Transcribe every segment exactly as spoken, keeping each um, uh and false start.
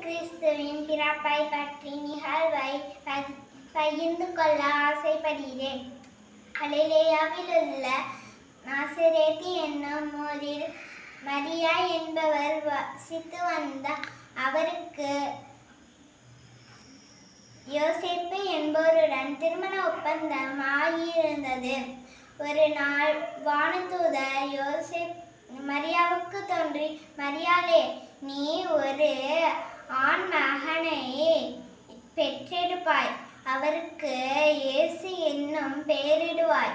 கிறிஸ்துவின் பிறப்பை பற்றி நிகழ்வை பகிர்ந்து கொள்ள ஆசைப்படுகிறேன். கலிலேயாவில் உள்ள நாசரேத்து என்னும் ஊரில் மரியா என்பவர் வசித்து வந்தார். அவருக்கு யோசேப்பு என்பவருடன் திருமண ஒப்பந்தம் ஆகியிருந்தது. ஒரு நாள் வானதூதர் யோசேப் மரியாவுக்கு தோன்றி, மரியாளே, நீ ஒரு ஆண் மகனை பெற்றெடுப்பாய், அவருக்கு இயேசு என்னும் பெயரிடுவாய்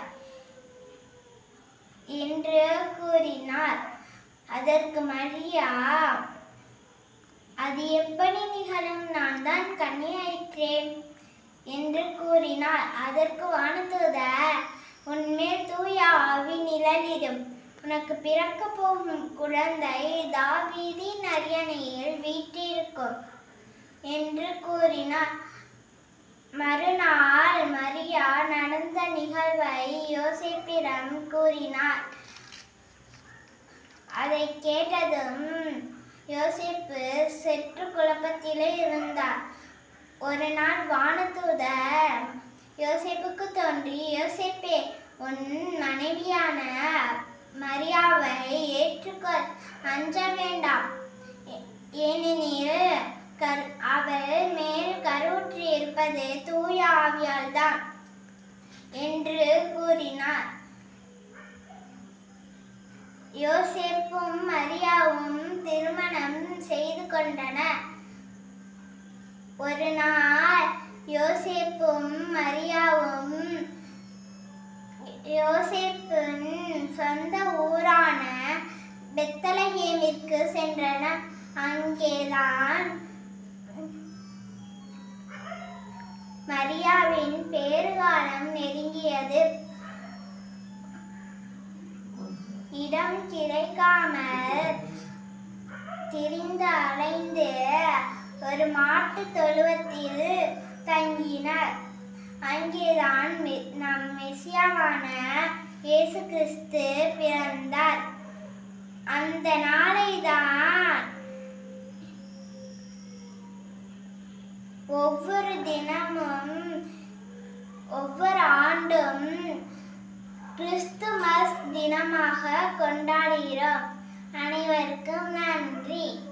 என்று கூறினார். அதற்கு மரியா, அது எப்படி நிகழும், நான் தான் கன்னியாயிற்றேன் என்று கூறினார். அதற்கு வானதூதர், உன்மேல் தூய ஆவி நிழலிடும், உனக்கு பிறக்க போகும் குழந்தை தாவீதின் அரியணையில் வீற்றிருக்கும் என்று கூறினார். மறுநாள் மரியா நடந்த நிகழ்வை யோசேப்பிடம் கூறினார். அதை கேட்டதும் யோசேப்பு சற்று குழப்பத்திலே இருந்தார். ஒரு நாள் வானதூதர் யோசேப்புக்கு தோன்றி, யோசேப்பே, உன் மனைவியான மரியாவை ஏற்றுக்கொள், அஞ்ச வேண்டாம், ஏனெனில் அவள் மேல் கருவுற்று இருப்பது தூய ஆவியால் தான் என்று கூறினார். யோசேப்பும் மரியாவும் திருமணம் செய்து கொண்டனர். ஒரு நாள் யோசேப்பும் மரியாவும் யோசேப்பின் சொந்த ஊரான பெத்லகேமிற்கு சென்றனர். அங்கேதான் மரியாவின் பேறுகாலம் நெருங்கியது. இடம் கிடைக்காமல் திரிந்து அலைந்து ஒரு மாட்டு தொழுவத்தில் தங்கினார். அங்கேதான் நம் மெசியாவான இயேசு கிறிஸ்து பிறந்தார். அந்த நாளை தான் ஒவ்வொரு தினமும் ஒவ்வொரு ஆண்டும் கிறிஸ்துமஸ் தினமாக கொண்டாடுகிறோம். அனைவருக்கும் நன்றி.